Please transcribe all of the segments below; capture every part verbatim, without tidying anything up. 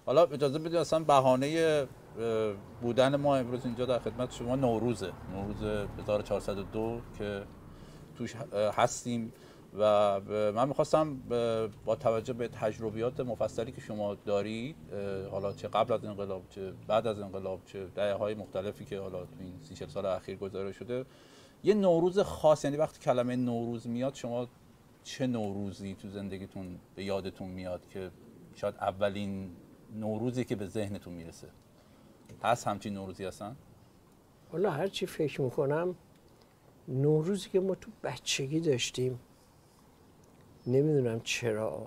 حالا اجازه بدید اصلا بهانه بودن ما امروز اینجا در خدمت شما نوروزه، نوروز هزار و چهارصد و دو که توش هستیم و من میخواستم با توجه به تجربیات مفصلی که شما دارید، حالا چه قبل از انقلاب چه بعد از انقلاب چه دهه‌های مختلفی که حالا تو این سی چهل سال اخیر گذشته شده، یه نوروز خاص، یعنی وقتی کلمه نوروز میاد شما چه نوروزی تو زندگیتون به یادتون میاد که شاید اولین نوروزی که به ذهنتون میرسه؟ هست همچین نوروزی هستن؟ والا هر چی فکر میکنم نوروزی که ما تو بچگی داشتیم، نمیدونم چرا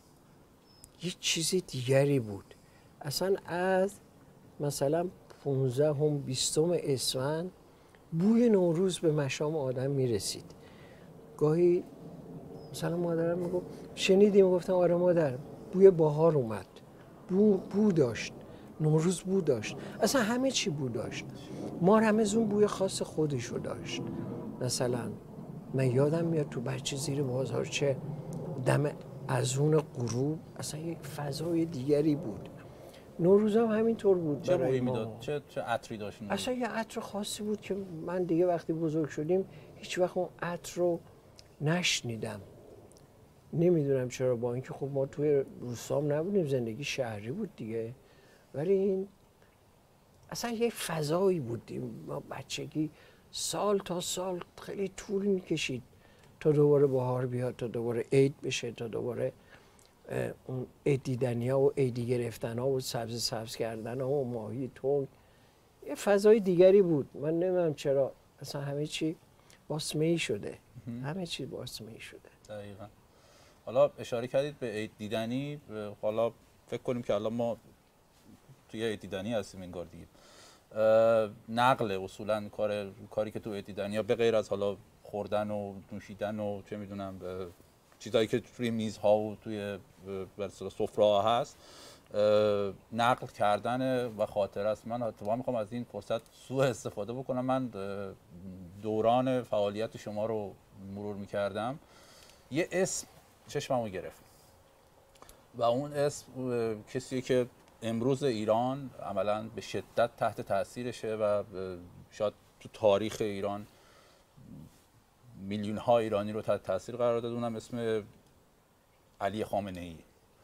یه چیزی دیگری بود. اصلا از مثلا پونزدهم بیستم اسفند بوی نوروز به مشام آدم میرسید. گاهی مثلا مادرم میگفت شنیدیم؟ گفتم آره مادر، بوی بهار اومد. بو بو داشت نوروز، بو داشت، اصلا همه چی بو داشت. مار همزون بوی خاص خودشو داشت. مثلا من یادم میاد تو بچه زیر بازارچه دم اذون غروب اصلا یک فضای دیگری بود. نوروز هم همینطور بود. چه بویی میداد؟ چه چه عطری داشت؟ اصلا یه عطر خاصی بود که من دیگه وقتی بزرگ شدیم هیچ وقت اون عطر رو نشنیدم. نمیدونم چرا، با اینکه خب ما توی روستام نبودیم، زندگی شهری بود دیگه، ولی این اصلا یه فضایی بود. ما بچگی سال تا سال خیلی طول میکشید تا دوباره بهار بیاد، تا دوباره عید بشه، تا دوباره اون عید دیدنی ها و عیدی گرفتن ها و سبز سبز کردن ها و ماهی تنگ، یه فضای دیگری بود. من نمیدونم چرا اصلا همه چی باسمه‌ای شده. همه چی باسمه‌ای شده. دقیقاً. حالا اشاره کردید به عید دیدنی، حالا فکر کنیم که الان ما توی عید دیدنی هستیم انگار دیگه. نقل اصولا کار کاری که تو عید دیدنی ها به غیر از حالا خوردن و نوشیدن و چه میدونم چیزایی که توی میزها و توی سفره ها هست، نقل کردن و خاطره است. من اتفاقا میخوام از این فرصت سوء استفاده بکنم. من دوران فعالیت شما رو مرور میکردم، یه اسم چشممو گرفت و اون اسم کسیه که امروز ایران عملاً به شدت تحت تاثیرشه و شاید تو تاریخ ایران میلیون ها ایرانی رو تحت تاثیر قرار داد. اونم اسم علی خامنه ای.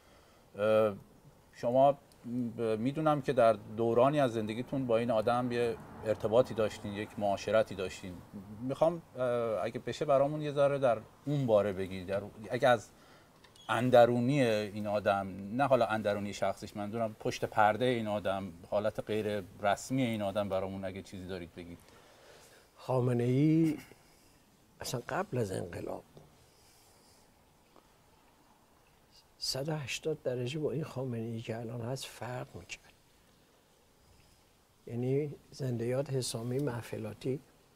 شما میدونم که در دورانی از زندگیتون با این آدم یه ارتباطی داشتین، یک معاشرتی داشتین. میخوام اگه بشه برامون یه ذره در اون باره بگید، اگه از اندرونی این آدم، نه حالا اندرونی شخصیش، منظورم پشت پرده این آدم، حالت غیر رسمی این آدم برامون اگه چیزی دارید بگید. خامنه ای اصلا قبل از انقلاب صد و هشتاد درجه با این خامنه ای که الان هست فرق میکرد. یعنی زنده یاد حسامی محفلاتی،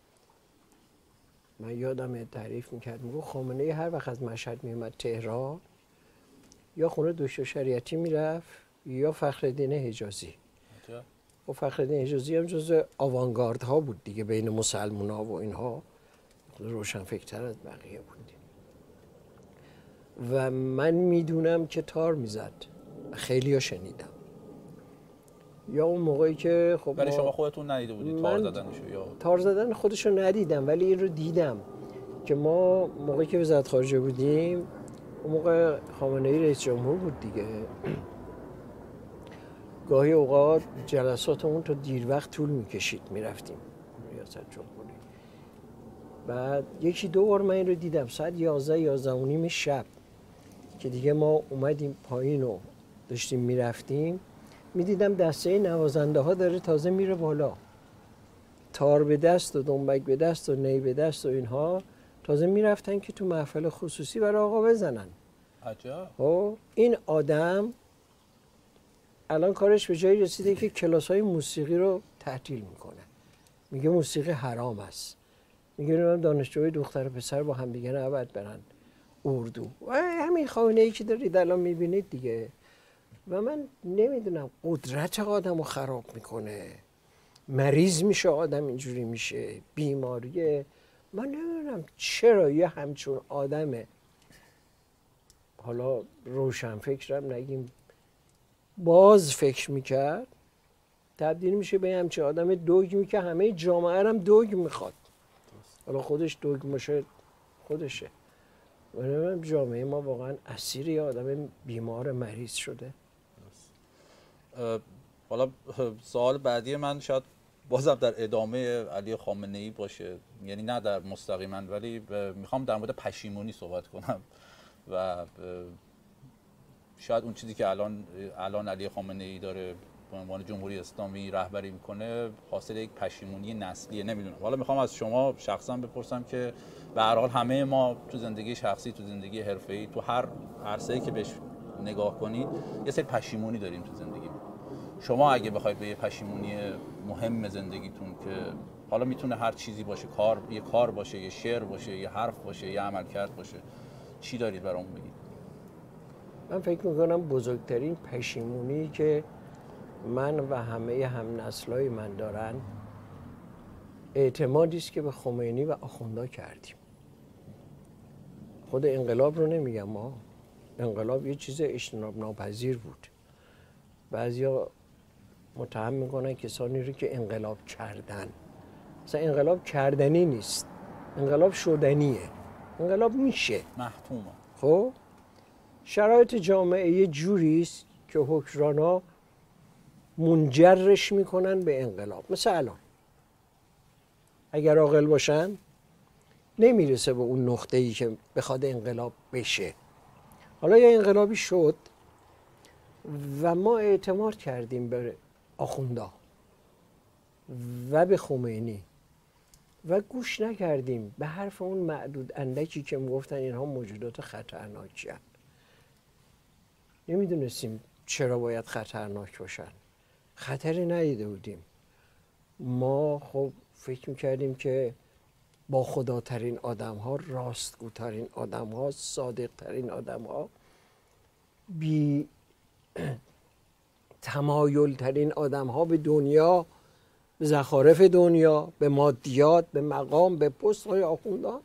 من یادم تعریف میکرد، میگو خامنه ای هر وقت از مشهد میومد تهران یا خونه دکتر شریعتی میرفت یا فخرالدین حجازی. و فخرالدین حجازی هم جزو آوانگارد ها بود دیگه، بین مسلمان ها و اینها روشنفکرتر از بقیه بود. و من میدونم که تار میزد، خیلی ها شنیدم. یا اون موقعی که خب ولی شما خودتون ندیده بودید تار زدنشو؟ یا تار زدن خودشو ندیدم، ولی این رو دیدم که ما موقعی که وزارت خارجه بودیم، اون موقع خامنه ای رئیس جمهور بود دیگه، گاهی اوقات جلساتمون تا دیر وقت طول میکشید، میرفتیم ریاست جمهوری. بعد یکی دو بار من این رو دیدم ساعت یازده یازده و نیم شب که دیگه ما اومدیم پایین و داشتیم میرفتیم، میدیدم دسته نوازنده ها داره تازه میره بالا، تار به دست و دنبک به دست و نی به دست و اینها، تازه میرفتن که تو محفل خصوصی برای آقا بزنن. عجب. و این آدم الان کارش به جایی رسیده که کلاس های موسیقی رو تعطیل میکنه، میگه موسیقی حرام است، میگه دانشجوی دختر و پسر با هم دیگه نباید برن اردو. و همین خامنه ای که دارید الان میبینید دیگه. و من نمیدونم قدرت آدم رو خراب میکنه، مریض میشه آدم، اینجوری میشه، بیماریه. من نمیدونم چرا یه همچون آدمه، حالا روشنفکرم نگیم، باز فکر میکرد تبدیل میشه به همچه آدم دوگمی که همه جامعه هم دوگ میخواد. حالا خودش دوگ باشه خودشه. و جامعه ما واقعا اسیر یه آدم بیمار مریض شده. حالا سوال بعدی من شاید بازم در ادامه علی خامنه‌ای باشه، یعنی نه در مستقیما، ولی میخوام در مورد پشیمونی صحبت کنم و شاید اون چیزی که الان الان علی خامنه‌ای داره به عنوان جمهوری اسلامی رهبری میکنه حاصل یک پشیمونی نسلیه. نمیدونم، حالا میخوام از شما شخصا بپرسم که به هر حال همه ما تو زندگی شخصی، تو زندگی حرفه‌ای، تو هر عرصه‌ای که بهش نگاه کنید یه سری پشیمونی داریم تو زندگی. شما اگه بخواید به یه پشیمونی مهم زندگیتون که حالا میتونه هر چیزی باشه، کار، یه کار باشه، یه شعر باشه، یه حرف باشه، یه عملکرد باشه، چی دارید برامون بگید؟ من فکر میکنم بزرگترین پشیمونی که من و همه هم نسلای من دارن اعتمادی است که به خمینی و آخوندا کردیم. خود انقلاب رو نمیگم، ما انقلاب یه چیز اجتناب ناپذیر بود. بعضیا متهم میکنن کسانی رو که انقلاب کردن. مثلا انقلاب کردنی نیست، انقلاب شدنیه. انقلاب میشه، محتومه. خب شرایط جامعه یه جوری است که حکمرانا منجرش میکنن به انقلاب. مثلا الان اگر عاقل باشن نمیرسه به اون نقطه ای که بخواد انقلاب بشه. حالا یه انقلابی شد و ما اعتماد کردیم به آخوندا و به خمینی و گوش نکردیم به حرف اون معدود اندکی که میگفتن اینها موجودات خطرناکی هستند. نمیدونستیم چرا باید خطرناک باشن، خطری ندیده بودیم. ما خب فکر میکردیم که با خداترین آدم ها، راستگوترین آدم ها، صادق ترین آدم ها، بی تمایل ترین آدم ها به دنیا، به زخارف دنیا، به مادیات، به مقام، به پست های آخوندان،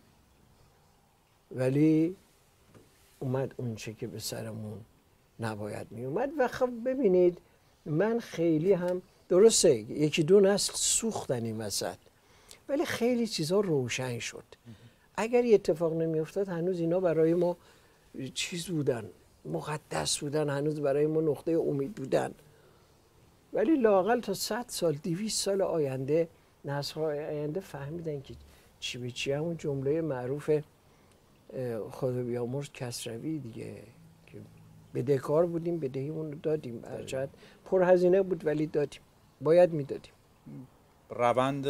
ولی اومد اون چه که به سرمون نباید می اومد. و خب ببینید من خیلی هم درسته یکی دو نسل سوختن این وسط، ولی خیلی چیزها روشن شد. اگر یه اتفاق نمی افتاد هنوز اینا برای ما چیز بودن، مقدس بودن، هنوز برای ما نقطه امید بودن. ولی لااقل تا صد سال، دویست سال آینده، نسل‌های آینده فهمیدن که چی به چی. همون جمله معروف خدا بیامرز کسروی دیگه که بدهکار بودیم، بدهیمون رو دادیم. هرچند پرهزینه بود ولی دادیم، باید میدادیم. روند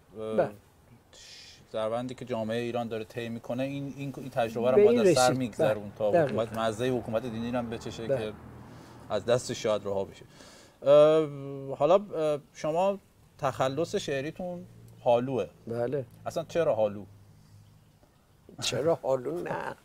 روندی که جامعه ایران داره طی میکنه این این تجربه رو باید از سر میگذرون تا حکومت مزه حکومت دینی هم بچشه ده. که از دست شاید رها بشه. حالا شما تخلص شعریتون هالوه. بله. اصلا چرا هالو؟ چرا هالو؟ نه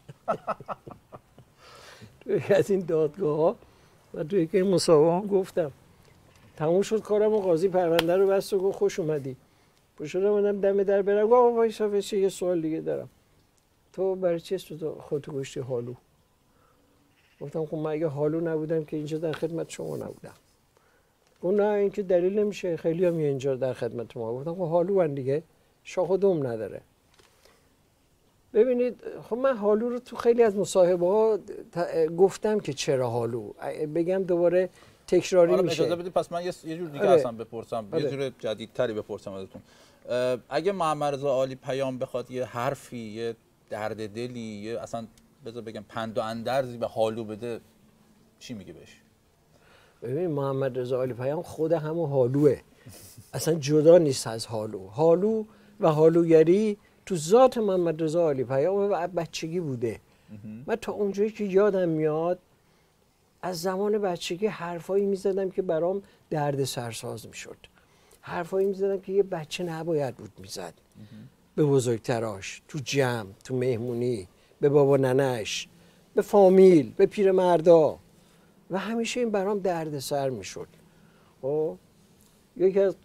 توی از این دادگاه ها و توی که این مسابقه ها گفتم تموم شد کارم و قاضی پرونده رو بست و گفت خوش اومدی. پشتم اومدم دم در برم گفت آقا وایسا وایسا یه سوال دیگه دارم. تو برای چی تو خودتو گشتی هالو؟ گفتم خب من اگه هالو نبودم که اینجا در خدمت شما نبودم. گفت نه این که دلیل نمیشه، خیلی هم اینجا در خدمت ما. گفتم خب هالو هن دیگه، شاخ و دم نداره. ببینید خب من هالو رو تو خیلی از مصاحبه ها گفتم که چرا هالو، بگم دوباره تکراری آره میشه. اجازه بدید پس من یه جور دیگه اصلا بپرسم، آره. یه جور جدیدتری بپرسم ازتون. اگه محمد رضا عالی پیام بخواد یه حرفی، یه درد دلی، یه اصلا بذار بگم پند و اندرزی به هالو بده، چی میگه بهش؟ ببین محمد رضا عالی پیام خود همون هالوه، اصلا جدا نیست از هالو. هالو و هالوگری تو ذات محمد رضا عالی پیام و بچگی بوده. من تا اونجایی که یادم میاد از زمان بچگی حرفایی میزدم که برام درد سرساز میشد. حرفایی میزدم که یه بچه نباید بود میزد به بزرگتراش، تو جمع، تو مهمونی، به بابا ننش، به فامیل، به پیرمردا، و همیشه این برام درد سر میشد. خب یکی از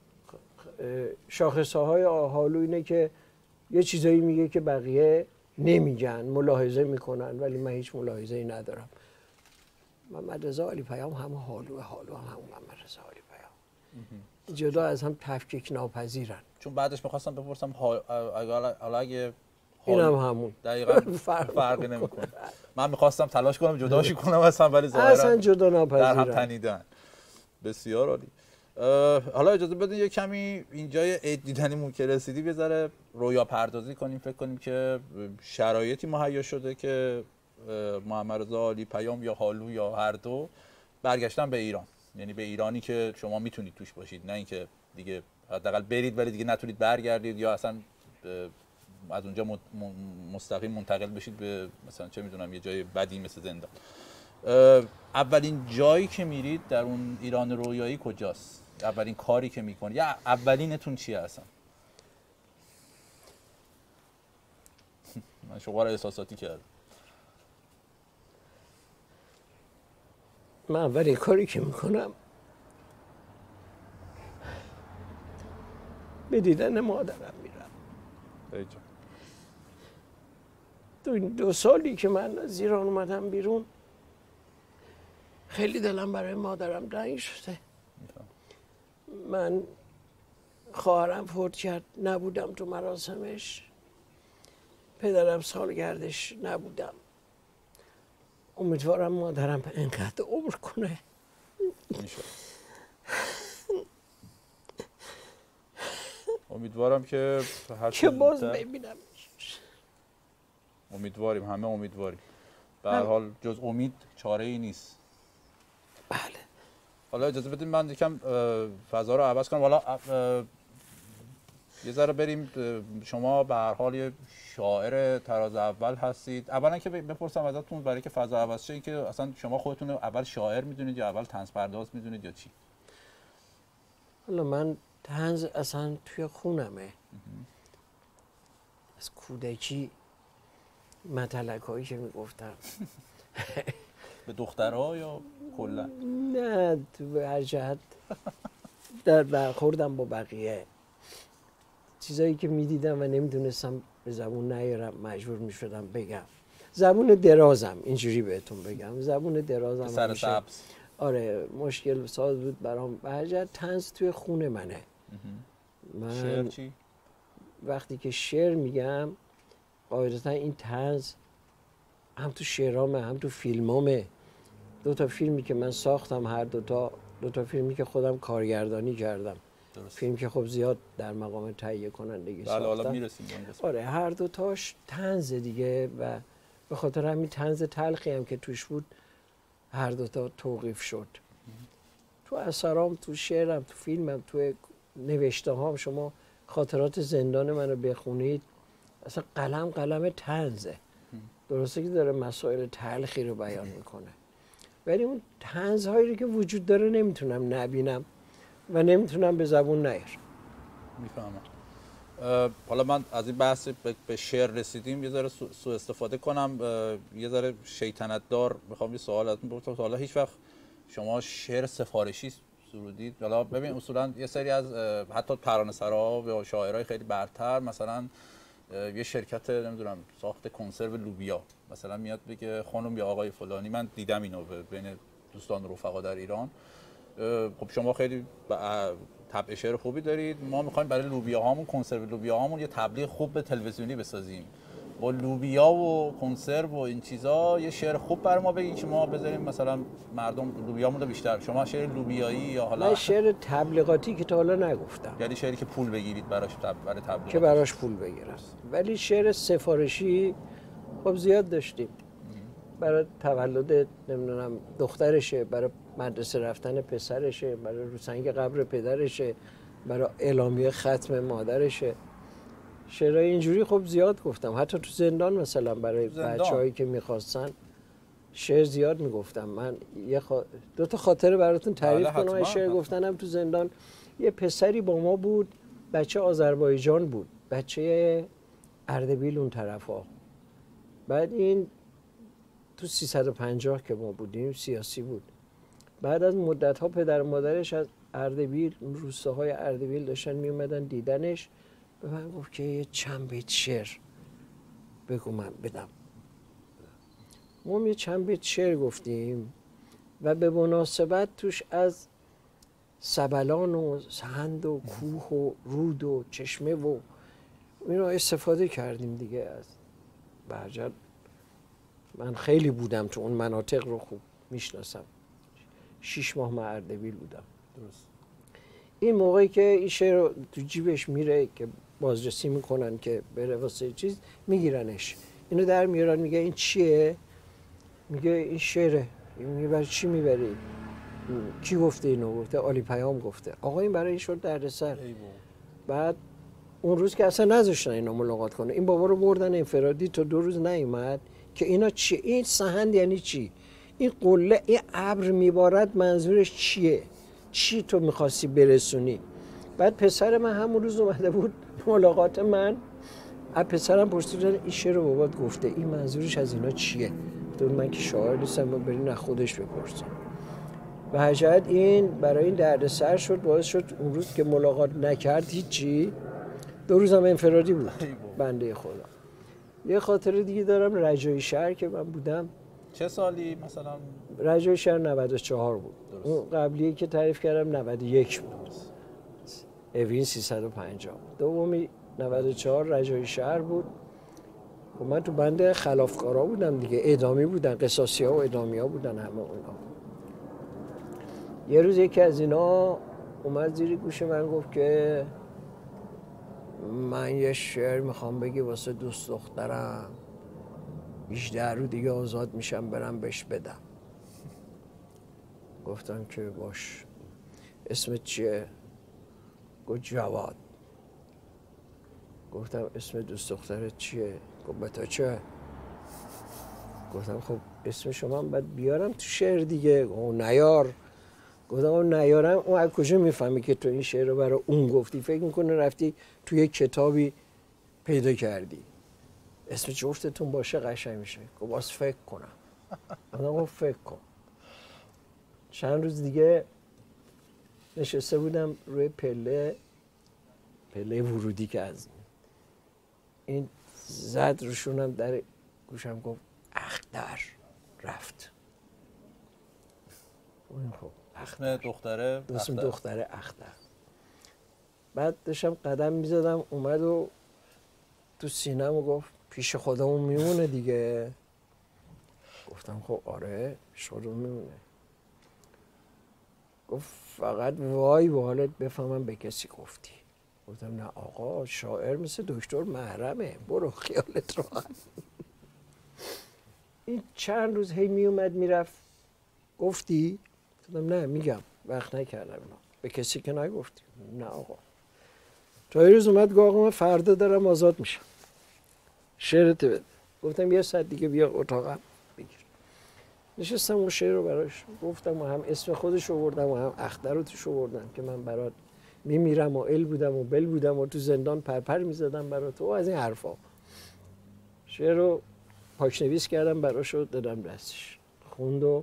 شاخصه های هالو اینه که یه چیزایی میگه که بقیه نمیگن، ملاحظه میکنن، ولی من هیچ ملاحظه‌ای ندارم. محمد رضا عالی پیام همون حالو حالو هم همون محمد رضا عالی پیام، جدا از هم تفکیک ناپذیرن. چون بعدش میخواستم بپرسم حالا اگه این هم همون دقیقاً فرقی نمیکنه. من میخواستم تلاش کنم جداشی کنم اصلا، ولی ظاهرا اصلا جدا ناپذیرن، در هم تنیدن. بسیار عالی. حالا اجازه بدین یه کمی اینجای عید دیدنیمون که رسیدی یه ذره رویا پردازی کنیم. فکر کنیم که شرایطی مهیا شده که محمد رضا عالی پیام یا حالو یا هر دو برگشتن به ایران، یعنی به ایرانی که شما میتونید توش باشید، نه اینکه دیگه حداقل برید ولی دیگه نتونید برگردید یا اصلا از اونجا مستقیم منتقل بشید به مثلا چه میدونم یه جای بدی مثل زندان. اولین جایی که میرید در اون ایران رویایی کجاست؟ اولین کاری که میکنید یا اولینتون چیه اصلا؟ من شغال احساساتی کردم. من اولین کاری که میکنم به دیدن مادرم میرم. تو این دو سالی که من از ایران اومدم بیرون خیلی دلم برای مادرم تنگ شده. من خواهرم فوت کرد، نبودم تو مراسمش. پدرم سالگردش نبودم. امیدوارم مادرم اینقدر عمر کنه امیدوارم که هر که باز ببینم. امیدواریم، همه امیدواریم. به هر حال جز امید چاره ای نیست. بله. حالا اجازه بدید من یکم فضا رو عوض کنم. حالا یه ذره بریم. شما به هر حال یه شاعر طراز اول هستید. اولا که بپرسم ازتون برای که فضا عوض شه، که اصلا شما خودتون اول شاعر میدونید یا اول طنز پرداز میدونید یا چی؟ حالا من طنز اصلا توی خونمه. از کودکی متلک هایی که میگفتم به دخترها یا کلا؟ نه، تو هر جهت در برخوردم با بقیه چیزایی که میدیدم و نمیدونستم به زبون نیارم مجبور میشدم بگم. زبون درازم، اینجوری بهتون بگم، زبون درازم سر سبز. آره مشکل ساز بود برام. به هر جهت طنز توی خون منه. من شعر چی؟ وقتی که شعر میگم قاعدتا این طنز هم تو شعرامه هم تو فیلمامه. دو تا فیلمی که من ساختم، هر دو تا دو تا فیلمی که خودم کارگردانی کردم. درست. فیلم که خب زیاد در مقام تهیه کنندگی ساختم. بله حالا میرسیم. آره هر دو تاش طنز دیگه و به خاطر همین طنز تلخی هم که توش بود هر دو تا توقیف شد. تو اثرام، تو شعرم، تو فیلمم، تو نوشته هام شما خاطرات زندان منو بخونید، اصلا قلم قلم طنزه. درسته که داره مسائل تلخی رو بیان میکنه، ولی اون طنزهایی که وجود داره نمیتونم نبینم و نمیتونم به زبون نیارم. میفهمم. حالا من از این بحث به شعر رسیدیم، یه ذره سوء استفاده کنم، یه ذره شیطنت دار میخوام یه سوال ازتون بپرسم. حالا هیچ وقت شما شعر سفارشی سرودید؟ حالا ببین اصولا یه سری از حتی ترانه‌سراها و شاعرای خیلی برتر، مثلا یه شرکت نمیدونم ساخت کنسرو لوبیا مثلا میاد بگه خانم یا آقای فلانی، من دیدم اینو بین دوستان و رفقا در ایران، خب شما خیلی طبع شعر خوبی دارید، ما میخوایم برای لوبیا هامون، کنسرو لوبیا هامون یه تبلیغ خوب به تلویزیونی بسازیم، با لوبیا و کنسرو و این چیزا یه شعر خوب برای ما بگید که ما بذاریم مثلا مردم لوبیامون رو بیشتر. شما شعر لوبیایی یا حالا من شعر تبلیغاتی که تا حالا نگفتم، یعنی شعری که پول بگیرید براش برای تبلیغات، که براش پول بگیرم، ولی شعر سفارشی خب زیاد داشتیم. برای تولد نمیدونم دخترشه، برای مدرسه رفتن پسرشه، برای روسنگ قبر پدرشه، برای اعلامیه ختم مادرشه. شعرهای اینجوری خب زیاد گفتم. حتی تو زندان مثلا برای بچه‌هایی که میخواستن شعر زیاد میگفتم. من یه خا... دو تا خاطره براتون تعریف کنم. من شعر گفتنم تو زندان. یه پسری با ما بود، بچه آذربایجان بود، بچه اردبیل اون طرفا. بعد این تو سیصد و پنجاه که ما بودیم سیاسی بود. بعد از مدت ها پدر و مادرش از اردبیل، روستاهای اردبیل داشتن می اومدن دیدنش. به من گفت که یه چند بیت شعر بگو من بدم. ما یه چند بیت شعر گفتیم. و به مناسبت توش از سبلان و سهند و کوه و رود و چشمه و اینا استفاده کردیم دیگه. از برجر من خیلی بودم تو اون مناطق رو خوب میشناسم، شیش ماه من اردبیل بودم. درست. این موقعی که این شعر رو تو جیبش میره که بازرسی میکنن که بره واسه چیز، میگیرنش، اینو در میارن، میگه این چیه؟ میگه این شعره. میگه برای چی میبری؟ کی گفته اینو؟ گفته علی پیام گفته. آقا این برای شد دردسر. بعد اون روز که اصلا نذاشتن اینو ملاقات کنه، این بابا رو بردن انفرادی تا دو روز نیومد که اینا چی؟ این سهند یعنی چی؟ این قله، این ابر میبارد منظورش چیه؟ چی تو میخواستی برسونی؟ بعد پسر من همون روز اومده بود ملاقات من، از پسرم پرسیدن این شعر رو بابات گفته، این منظورش از اینا چیه؟ گفتم من که شاعر نیستم، برین از خودش بپرسین. و حجت این برای این دردسر شد، باعث شد اون روز که ملاقات نکرد هیچی، دو روز هم انفرادی بود بنده خدا. یه خاطره دیگه دارم، رجایی شهر که من بودم. چه سالی مثلا؟ رجایی شهر نود و چهار بود. درست. اون قبلیه که تعریف کردم نود و یک بود. اوین سیصد و پنجاه. دومی نود و چهار رجایی شهر بود. و من تو بند خلافکارا بودم دیگه، اعدامی بودن، قصاصی ها و اعدامی ها بودن همه اونا. یه روز یکی از اینا اومد زیر گوش من گفت که من یه شعر میخوام بگی واسه دوست دخترم، هجده رو دیگه آزاد میشم برم بهش بدم. گفتم که باش. اسمت چیه؟ گفت جواد. گفتم اسم دوست دخترت چیه؟ گفت به تو چه؟ گفتم خب اسم شما هم باید بیارم تو شعر دیگه. اون نیار. گفتم اون نیارم، اون از کجا میفهمی که تو این شعر رو برای اون گفتی؟ فکر میکنه رفتی توی کتابی پیدا کردی. اسم جفتتون باشه قشنگ میشه. گفت باز فکر کنم. گفتم فکر کن. چند روز دیگه نشسته بودم روی پله، پله ورودی که از این زد روشونم در گوشم، گفت اختر رفت. اون خب اسم دختره اسم دختره اختر. بعد داشتم قدم میزدم، اومد و تو سینم و گفت پیش خودمون میمونه دیگه. گفتم خب آره پیش خودمون میمونه. گفت فقط وای به حالت بفهمم به کسی گفتی. گفتم نه آقا، شاعر مثل دکتر محرمه، برو خیالت راحت. این چند روز هی میومد میرفت. گفتی؟ گفتم نه میگم، وقت نکردم اینا. به کسی که نگفتی؟ نه آقا. تا یه روز اومد گفت آقا من فردا دارم آزاد میشم، شعرت بده. گفتم یه ساعت دیگه بیا اتاقم بگیر. نشستم اون شعر رو براش گفتم و هم اسم خودش رو بردم و هم اختر رو توش بردم که من برات میمیرم و ال بودم و بل بودم و تو زندان پرپر میزدم برات و از این حرفا. شعر رو پاک‌نویس کردم براش و دادم دستش، خوند و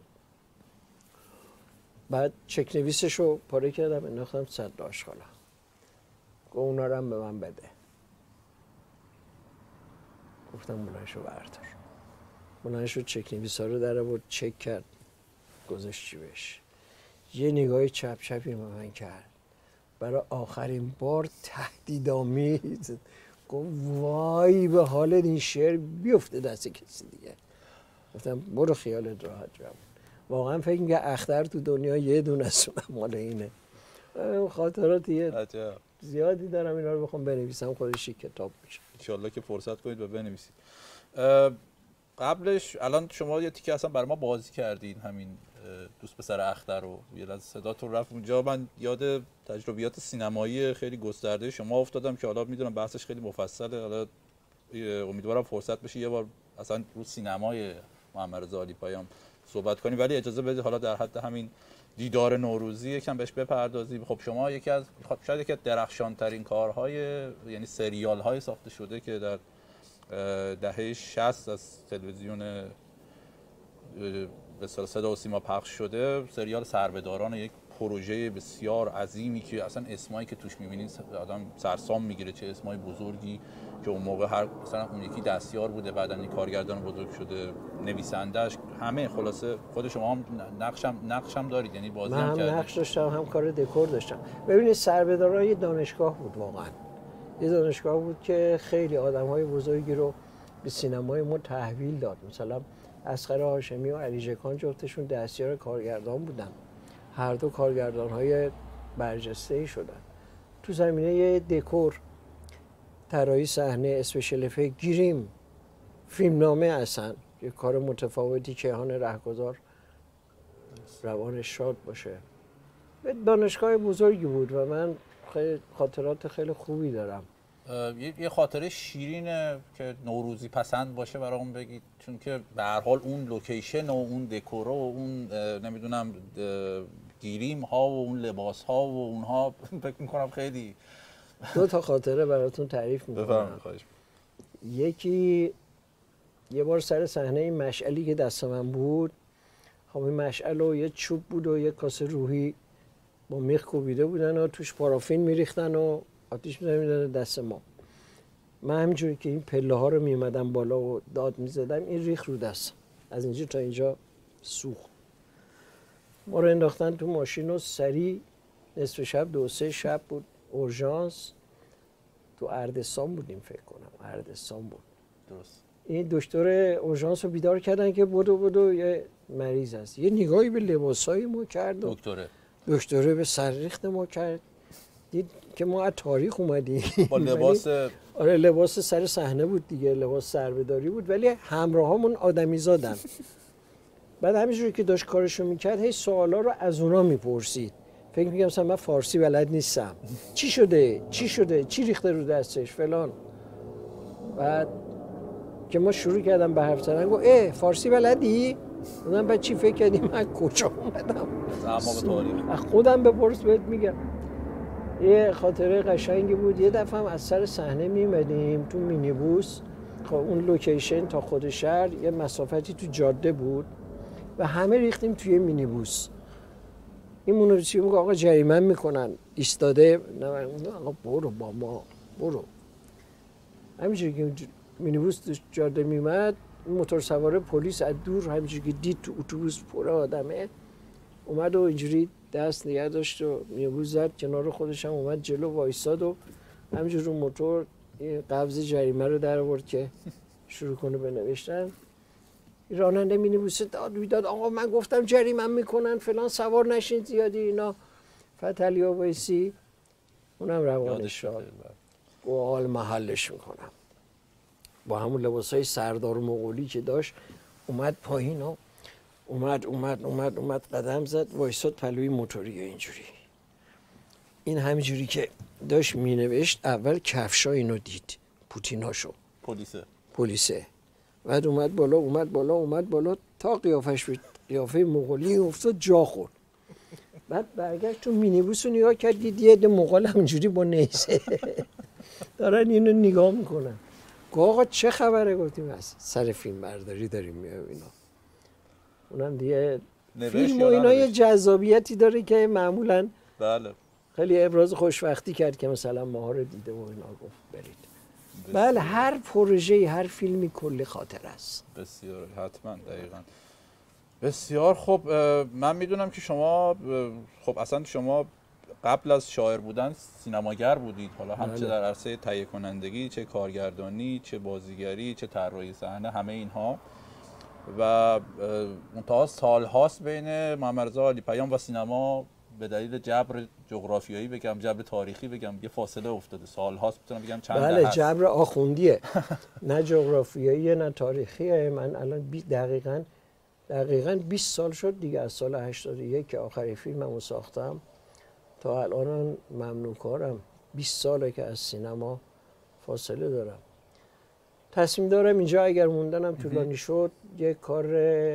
بعد چک نویسش رو پاره کردم انداختم صد آشغالا. گفت اونا رو هم به من بده. گفتم بلندشو بردار. بلندشو چک نویس ها رو در آورد، چک کرد، گذاشت جیبش. یه نگاه چپ چپی به من کرد، برای آخرین بار تهدیدآمیز گفت وای به حال این شعر بیفته دست کسی دیگه. گفتم برو خیالت راحت جواب. واقعا فکر می‌کنم اختر تو دنیا یه دونه است مال اینه. خاطرات یه زیادی دارم، اینا رو بخوام بنویسم خودش کتاب میشه. ان شاءالله که فرصت کنید و بنویسید. قبلش الان شما یه تیکه اصلا برای ما بازی کردین، همین دوست پسر اختر رو، یه لحظه صداتون رفت اونجا، من یاد تجربیات سینمایی خیلی گسترده شما افتادم که حالا میدونم بحثش خیلی مفصله، حالا امیدوارم فرصت بشه یه بار اصلا رو سینمای محمد رضا علی پیام صحبت کنیم، ولی اجازه بدید حالا در حد همین دیدار نوروزی یکم بهش بپردازیم. خب شما یکی از شاید یکی از درخشان ترین کارهای یعنی سریال های ساخته شده که در دهه شصت از تلویزیون به اصطلاح صدا و سیما پخش شده، سریال سربه‌داران، یک پروژه بسیار عظیمی که اصلا اسمایی که توش می‌بینید آدم سرسام میگیره، چه اسمای بزرگی که اون موقع هر مثلا اون یکی دستیار بوده، بعداً این کارگردان بزرگ شده، نویسنده‌اش، همه خلاصه. خود شما هم نقشم نقشم دارید، یعنی بازی من هم هم کردید. نقش داشتم، هم کار دکور داشتم. ببینید سربه‌دارای دانشگاه بود واقعا. یه دانشگاه بود که خیلی آدم‌های بزرگی رو به سینمای ما تحویل داد. مثلا اصغر هاشمی و علی ژکان جفتشون دستیار کارگردان بودن. هر دو کارگردان‌های برجسته‌ای شدن. تو زمینه دکور، طراحی صحنه، اسپشیال افکت، گریم، فیلمنامه، اصلا یه کار متفاوتی. کیهان رهگذار روانش شاد باشه. دانشگاه بزرگی بود و من خیلی خاطرات خیلی خوبی دارم. یه خاطره شیرینه که نوروزی پسند باشه برام بگید، چون که به هر حال اون لوکیشن و اون دکور و اون نمیدونم گیریم ها و اون لباس ها و اونها فکر میکنم خیلی. دو تا خاطره براتون تعریف میکنم. یکی یه بار سر صحنه این مشعلی که دست من بود، خب این مشعل و یه چوب بود و یه کاسه روحی با میخ کوبیده بودن و توش پارافین میریختن و آتیش می‌زدن دست ما. من همینجوری که این پله ها رو میومدم بالا و داد میزدم، این ریخ رو دست، از اینجا تا اینجا سوخت. ما رو انداختن تو ماشین و سریع نصف شب، دو سه شب بود، اورژانس تو اردستان بودیم فکر کنم، اردستان بود. درست. این دکتر اورژانس رو بیدار کردن که بدو بدو یه مریض هست. یه نگاهی به لباسای ما کرد و دکتره دکتره به سرریخت ما کرد، دید که ما از تاریخ اومدیم با لباس. آره لباس سر صحنه بود دیگه، لباس سربهداری بود، ولی همراهامون آدمی زادن. بعد همینجوری که داشت کارشو میکرد هی سوالا رو از اونا میپرسید. فکر میگم مثلا من فارسی بلد نیستم، چی شده چی شده چی ریخته رو دستش فلان. بعد که ما شروع کردم به حرف زدن، گفت اه فارسی بلدی؟ من بعد چی فکر کردی من کجا اومدم؟ اعماق تاریخ. خودم بپرس بهت میگم. یه خاطره قشنگی بود. یه دفعه هم از سر صحنه میمدیم تو مینیبوس، خب اون لوکیشن تا خود شهر یه مسافتی تو جاده بود و همه ریختیم توی مینیبوس. این مونوچی میگه آقا جریمه میکنن، ایستاده، نه آقا برو با ما برو. همینجوری که مینیبوس تو جاده میمد، موتور سوار پلیس از دور همینجوری که دید تو اتوبوس پر آدمه، اومد و اینجوری دست نگه داشت و مینیبوس زد کنار خودش، هم اومد جلو وایساد و همینجوری رو موتور قبض جریمه رو در آورد که شروع کنه به نوشتن. راننده مینیبوس داد بیداد آقا من گفتم جریمه میکنن فلان، سوار نشین زیادی اینا. فتحعلی اویسی اونم روانش شد و حال محلش میکنم، با همون لباسای سردار مغولی که داشت اومد پایین و اومد اومد اومد اومد قدم زد وایساد پلوی موتوری اینجوری. این همینجوری که داشت مینوشت اول کفشا اینو دید، پوتیناشو، پلیسه پلیسه. بعد اومد بالا اومد بالا اومد بالا تا قیافش به قیافه مغولی افتاد، جا خورد. بعد برگشت تو مینیبوس رو نگاه کرد، دید یه عده مغول همینجوری با نیزه دارن اینو نگاه میکنن. گفت آقا چه خبره؟ گفتیم از سر فیلم برداری داریم میایم اینا. اونم دیگه فیلم و اینا یه جذابیتی داره که معمولا بله خیلی ابراز خوشبختی کرد که مثلا ماها رو دیده و اینا، گفت برید. بله هر پروژه هر فیلمی کلی خاطر است. بسیار حتما دقیقاً. بسیار خب. من میدونم که شما خب اصلا شما قبل از شاعر بودن سینماگر بودید، حالا هم چه در عرصه تهیه کنندگی، چه کارگردانی، چه بازیگری، چه طراحی صحنه، همه اینها. و منتها سالهاست بین محمد رضا عالی پیام و سینما به دلیل جبر جغرافیایی بگم، جبر تاریخی بگم، یه فاصله افتاده. سالهاست میتونم بگم چند دهه. بله جبر آخوندیه نه جغرافیایی نه تاریخیه. من الان دقیقاً دقیقاً بیست سال شد دیگه از سال هشتاد و یک که آخرین فیلممو ساختم تا الان ممنون کارم. بیست ساله که از سینما فاصله دارم. تصمیم دارم اینجا اگر موندنم طولانی شد یک کار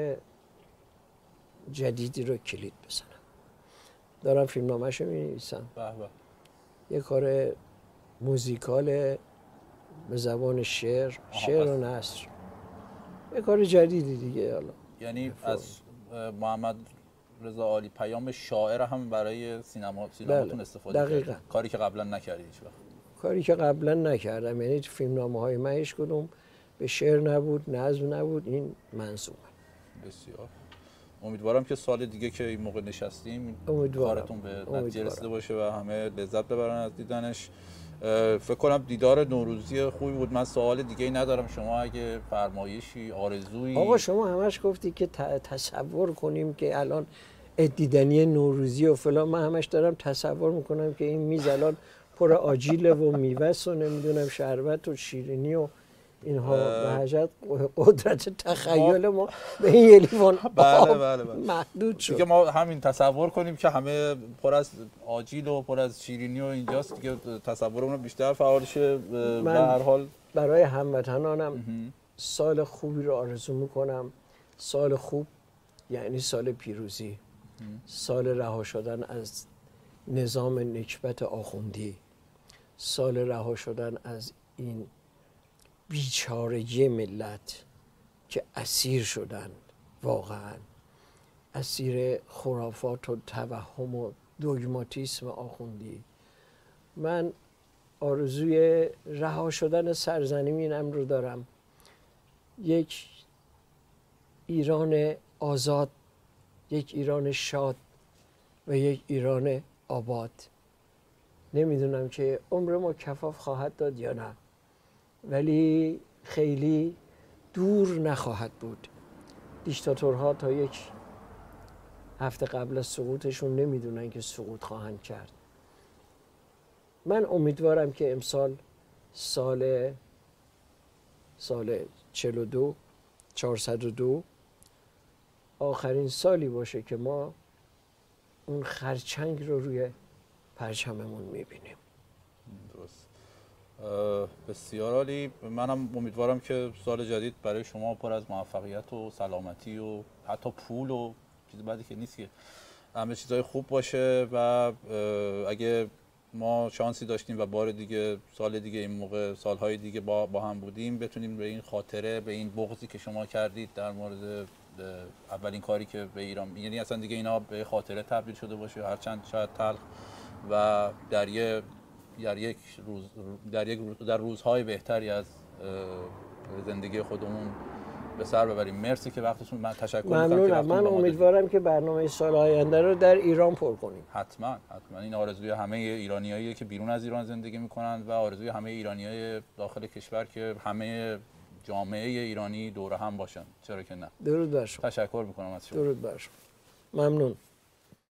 جدیدی رو کلید بزنم. دارم فیلمنامه‌شو می‌نویسم. به به. یک کار موزیکال به زبان شعر، شعر و نثر. یک کار جدیدی دیگه. حالا یعنی از محمد رضا عالی پیام شاعر هم برای سینما سینماتون بله. استفاده دقیقاً. کردید، کاری که قبلا نکردید هیچ وقت. کاری که قبلا نکردم، یعنی فیلمنامه های من هیچ کدوم به شعر نبود، نظم نبود، این منظومه. بسیار امیدوارم که سال دیگه که این موقع نشستیم کارتون به نتیجه رسیده باشه و همه لذت ببرن از دیدنش. فکر کنم دیدار نوروزی خوبی بود. من سوال دیگه ای ندارم. شما اگه فرمایشی، آرزویی؟ آقا شما همش گفتی که تصور کنیم که الان دیدنی نوروزی و فلان، من همش دارم تصور میکنم که این میز الان پر آجیله و میوه و نمیدونم شربت و شیرینی و اینها به حجت قدرت تخیل ما به این یه لیوان بله بله بله محدود شد. دیگه ما همین تصور کنیم که همه پر از آجیل و پر از شیرینی و اینجاست دیگه، تصورمون بیشتر فعال شه. به هر حال برای هموطنانم سال خوبی رو آرزو میکنم. سال خوب یعنی سال پیروزی، سال رها شدن از نظام نکبت آخوندی، سال رها شدن از این بیچارگی ملت که اسیر شدن، واقعا اسیر خرافات و توهم و دوگماتیسم آخوندی. من آرزوی رها شدن سرزمینم رو دارم، یک ایران آزاد، یک ایران شاد و یک ایران آباد. نمیدونم که عمر ما کفاف خواهد داد یا نه، ولی خیلی دور نخواهد بود. دیکتاتورها تا یک هفته قبل از سقوطشون نمیدونن که سقوط خواهند کرد. من امیدوارم که امسال سال سال چهل و دو چهارصد و دو آخرین سالی باشه که ما اون خرچنگ رو روی پرچممون میبینیم. درست. بسیار عالی. منم امیدوارم که سال جدید برای شما پر از موفقیت و سلامتی و حتی پول و چیز بعدی که نیست که همه چیزای خوب باشه و اگه ما شانسی داشتیم و بار دیگه سال دیگه این موقع سالهای دیگه با, با هم بودیم، بتونیم به این خاطره، به این بغضی که شما کردید در مورد اولین کاری که به ایران، یعنی اصلا دیگه اینا به خاطره تبدیل شده باشه، هرچند شاید تلخ، و در یک در یک روز در یک روز در روزهای بهتری از زندگی خودمون به سر ببریم. مرسی که وقتتون. من تشکر می‌کنم. ممنونم. من امیدوارم که برنامه سال آینده رو در ایران پر کنیم. حتما حتما. این آرزوی همه ایرانیایی که بیرون از ایران زندگی میکنن و آرزوی همه ایرانیای داخل کشور که همه جامعه ایرانی دور هم باشن. چرا که نه. درود بر شما. تشکر میکنم از شما. درود بر شما. ممنون.